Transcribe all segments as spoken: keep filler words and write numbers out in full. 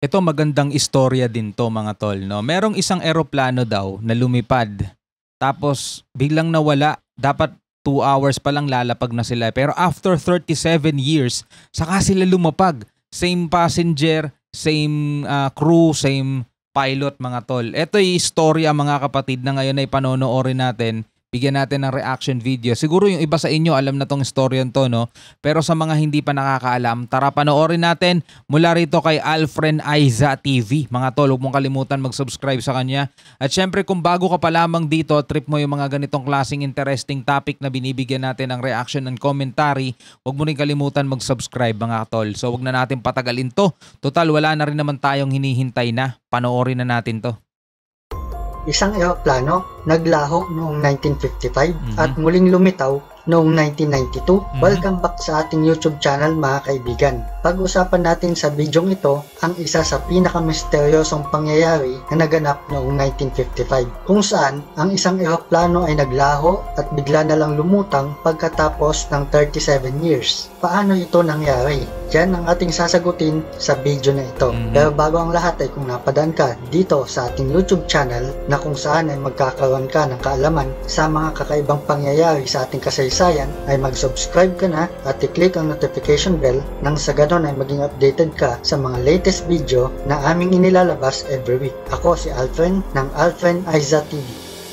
Ito magandang istorya din to mga tol, no? Merong isang eroplano daw na lumipad. Tapos biglang nawala. Dapat two hours pa lang lalapag na sila. Pero after thirty-seven years, saka sila lumapag. Same passenger, same uh, crew, same pilot mga tol. Ito yung istorya mga kapatid na ngayon ay panonoorin natin. Bigyan natin ng reaction video. Siguro yung iba sa inyo alam na tong storyan to, no? Pero sa mga hindi pa nakakaalam, tara panoorin natin mula rito kay Alfren Aiza T V. Mga tol, huwag mong kalimutan mag-subscribe sa kanya. At syempre kung bago ka pa lamang dito, trip mo yung mga ganitong klaseng interesting topic na binibigyan natin ng reaction and commentary, huwag mo rin kalimutan mag-subscribe mga tol. So huwag na natin patagalin to. Total, wala na rin naman tayong hinihintay na. Panoorin na natin to. Isang eroplano naglaho noong nineteen fifty-five Mm-hmm. at muling lumitaw noong nineteen ninety-two. Mm-hmm. Welcome back sa ating YouTube channel mga kaibigan. Pag-usapan natin sa bidyong ito ang isa sa pinakamisteryosong pangyayari na naganap noong nineteen fifty-five, kung saan ang isang eroplano ay naglaho at bigla na lang lumutang pagkatapos ng thirty-seven years. Paano ito nangyari? Yan ang ating sasagutin sa video na ito. Mm-hmm. Pero bago ang lahat ay kung napadaan ka dito sa ating YouTube channel na kung saan ay magkakaroon ka ng kaalaman sa mga kakaibang pangyayari sa ating kasaysayan, ay mag-subscribe ka na at i-click ang notification bell nang sa ganon ay maging updated ka sa mga latest video na aming inilalabas every week. Ako si Alfren ng Alfren Aiza T V.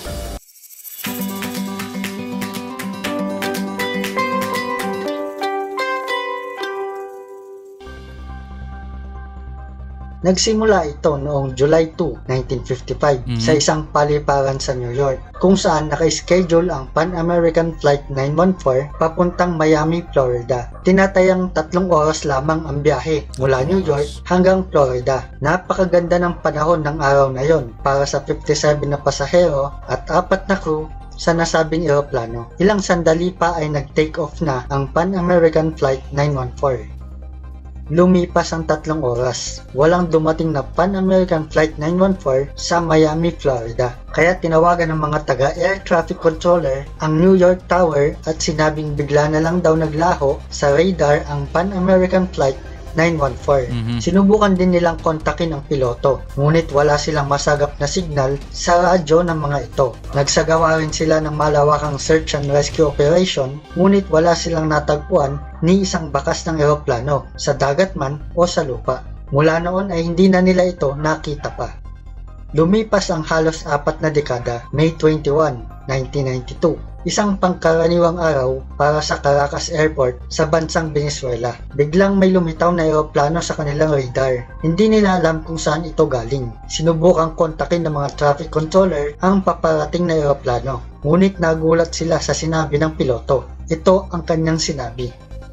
Nagsimula ito noong July second, nineteen fifty-five mm-hmm. sa isang paliparan sa New York, kung saan naka-schedule ang Pan American Flight nine one four papuntang Miami, Florida. Tinatayang tatlong oras lamang ang biyahe mula New York hanggang Florida. Napakaganda ng panahon ng araw na yon para sa fifty-seven na pasahero at apat na crew sa nasabing eroplano. Ilang sandali pa ay nag-take off na ang Pan American Flight nine one four. Lumipas ang tatlong oras. Walang dumating na Pan American Flight nine one four sa Miami, Florida. Kaya tinawagan ng mga taga-air traffic controller ang New York Tower at sinabing bigla na lang daw naglaho sa radar ang Pan American Flight nine one four. Mm-hmm. Sinubukan din nilang kontakin ang piloto, ngunit wala silang masagap na signal sa radyo ng mga ito. Nagsagawa rin sila ng malawakang search and rescue operation, ngunit wala silang natagpuan ni isang bakas ng eroplano sa dagat man o sa lupa. Mula noon ay hindi na nila ito nakita pa. Lumipas ang halos apat na dekada, May twenty-first, nineteen ninety-two. Isang pangkaraniwang araw para sa Caracas Airport sa bansang Venezuela. Biglang may lumitaw na eroplano sa kanilang radar. Hindi nila alam kung saan ito galing. Sinubukang kontakin ng mga traffic controller ang paparating na eroplano. Ngunit nagulat sila sa sinabi ng piloto. Ito ang kanyang sinabi.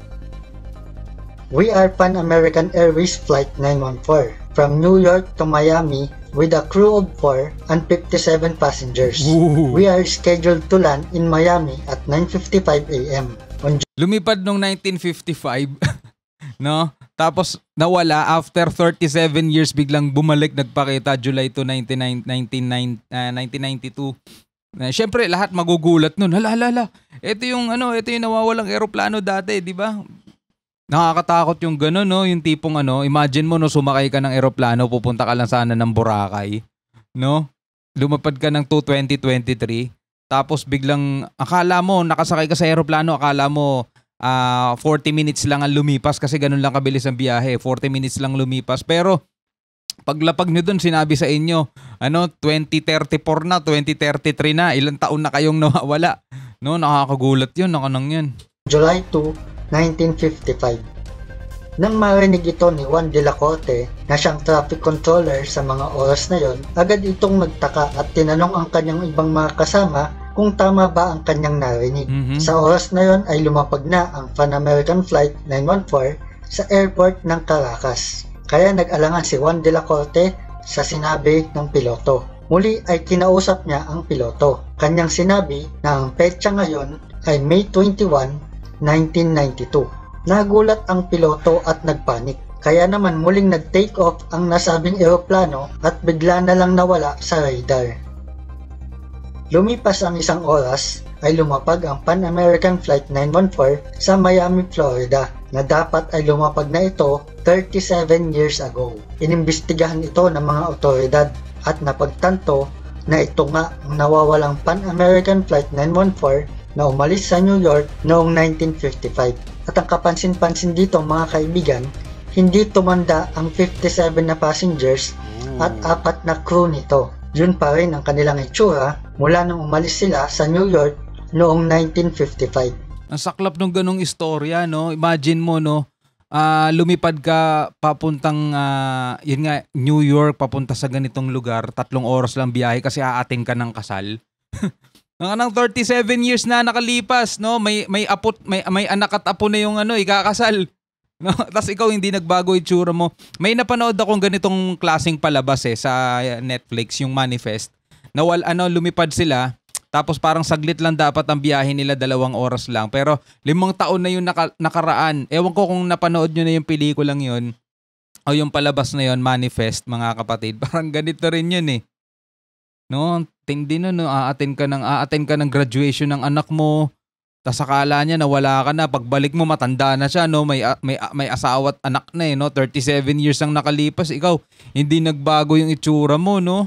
We are Pan American Airways Flight nine one four from New York to Miami with a crew of four and fifty-seven passengers. Ooh. We are scheduled to land in Miami at nine fifty-five a m On Lumipad nung nineteen fifty-five, no? Tapos nawala after thirty-seven years, biglang bumalik, nagpakita July second, nineteen ninety-two. Uh, Siyempre lahat magugulat nun. Hala, hala, hala. Ito yung ano, ito yung nawawalang eroplano dati, di ba? Nakakatakot yung gano'n, no? Yung tipong ano, imagine mo, no, sumakay ka ng eroplano, pupunta ka lang sana ng Boracay, no? Lumapad ka ng two twenty twenty-three, tapos biglang, akala mo, nakasakay ka sa eroplano, akala mo, uh, forty minutes lang ang lumipas kasi ganun lang kabilis ang biyahe, forty minutes lang lumipas. Pero, paglapag nyo dun, sinabi sa inyo, ano, twenty thirty-four na, twenty thirty-three na, ilang taon na kayong nawawala, no? Nakakagulat yun, nakanang yan. July second, nineteen fifty-five. Nang marinig ito ni Juan de la Corte na siyang traffic controller sa mga oras na yon, agad itong nagtaka at tinanong ang kanyang ibang mga kasama kung tama ba ang kanyang narinig. Mm-hmm. Sa oras na yon ay lumapag na ang Pan American Flight nine one four sa airport ng Caracas. Kaya nag-alangan si Juan de la Corte sa sinabi ng piloto. Muli ay kinausap niya ang piloto. Kanyang sinabi na ang petsa ngayon ay May twenty-first, nineteen ninety-two. Nagulat ang piloto at nagpanik. Kaya naman muling nag-take off ang nasabing eroplano at bigla na lang nawala sa radar. Lumipas ang isang oras ay lumapag ang Pan American Flight nine one four sa Miami, Florida na dapat ay lumapag na ito thirty-seven years ago. Inimbestigahan ito ng mga otoridad at napagtanto na ito nga ang nawawalang Pan American Flight nine one four na umalis sa New York noong nineteen fifty-five. At ang kapansin-pansin dito mga kaibigan, hindi tumanda ang fifty-seven na passengers at apat na crew nito. Yun pa rin ang kanilang itsura mula nung umalis sila sa New York noong nineteen fifty-five. Ang saklap nung ganong istorya, no? Imagine mo, no? Uh, lumipad ka papuntang, uh, yun nga, New York, papunta sa ganitong lugar, tatlong oras lang biyahe kasi aating ka ng kasal. Nang thirty-seven years na nakalipas, no? May may apo, may may anak at apo na yung ano, ikakasal. No, tapos ikaw hindi nagbago itsura mo. May napanood akong ganitong klaseng palabas eh sa Netflix, yung Manifest. Nawal ano lumipad sila, tapos parang saglit lang dapat ang biyahe nila, dalawang oras lang. Pero limang taon na yung naka, nakaraan. Ewan ko kung napanood nyo na yung pelikulang yun o yung palabas na yun, Manifest, mga kapatid. Parang ganito rin yun eh. No, tindi na no, aaten ka ng aaten ka ng graduation ng anak mo. Tas akala niya na wala ka na, pagbalik mo matanda na siya, no? May may may asawa at anak na eh, no? thirty-seven years ang nakalipas, ikaw hindi nagbago yung itsura mo, no?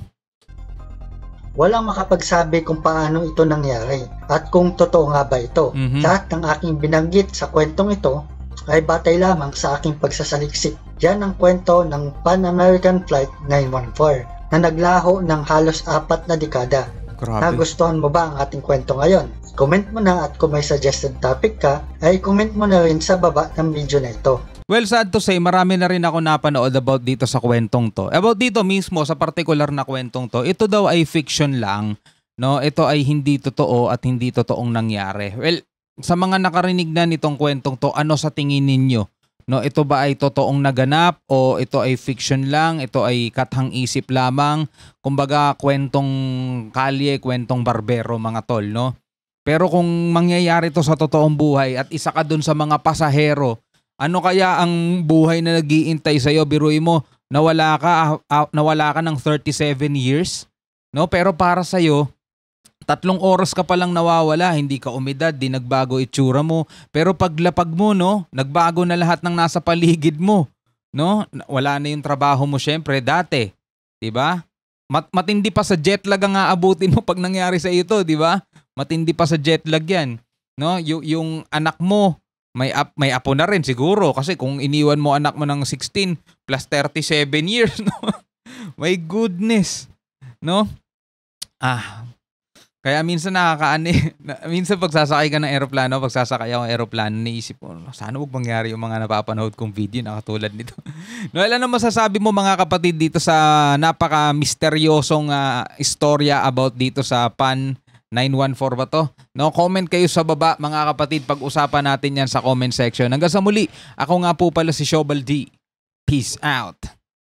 Walang makapagsabi kung paano ito nangyari at kung totoo nga ba ito. Mm-hmm. Lahat ng aking binanggit sa kwentong ito ay batay lamang sa aking pagsasaliksik. Yan ang kwento ng Pan American Flight nine one four na naglaho ng halos apat na dekada. Grabe. Nagustuhan mo ba ang ating kwento ngayon? Comment mo na, at kung may suggested topic ka, ay comment mo na rin sa baba ng video na ito. Well, sad to say, marami na rin ako napanood about dito sa kwentong to. About dito mismo, sa particular na kwentong to, ito daw ay fiction lang. No? Ito ay hindi totoo at hindi totoong nangyari. Well, sa mga nakarinig na nitong kwentong to, ano sa tingin ninyo? No, ito ba ay totoong naganap o ito ay fiction lang? Ito ay kathang isip lamang? Kumbaga, kwentong kalye, kwentong barbero, mga tol, no? Pero kung mangyayari to sa totoong buhay at isa ka dun sa mga pasahero, ano kaya ang buhay na nag-iintay sa'yo? Biruin mo, nawala ka, uh, nawala ka ng thirty-seven years, no? Pero para sa'yo, tatlong oras ka palang nawawala, hindi ka umidad, di nagbago itsura mo. Pero paglapag mo, no, nagbago na lahat ng nasa paligid mo, no? Wala na yung trabaho mo syempre dati, 'di ba? Mat matindi pa sa jet lag ang aabutin mo pag nangyari sa ito, 'di ba? Matindi pa sa jet lag 'yan, no? Y- yung anak mo may ap may apo na rin siguro kasi kung iniwan mo anak mo ng sixteen plus thirty-seven years, no? My goodness, no? Ah, kaya minsan nakakaano eh. Minsan pagsasakay ka ng eroplano, pagsasakay ako ng eroplano, naisip ko, sana huwag mangyari yung mga napapanood kong video na katulad nito. No, alam na masasabi mo mga kapatid dito sa napaka-misteryosong uh, istorya about dito sa Pan nine one four ba to? No, comment kayo sa baba mga kapatid, pag-usapan natin yan sa comment section. Hanggang sa muli, ako nga po pala si Shobal D. Peace out.